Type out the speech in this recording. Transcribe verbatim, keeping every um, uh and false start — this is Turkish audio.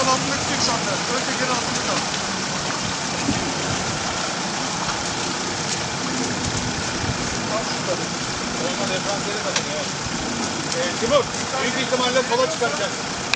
altında gidecek şu anda. Ön tekerin altında kal. Tam şurada. Olmadı, Fransa'ya takılıyor. Ee, Timur, büyük ihtimalle sola çıkaracaksın.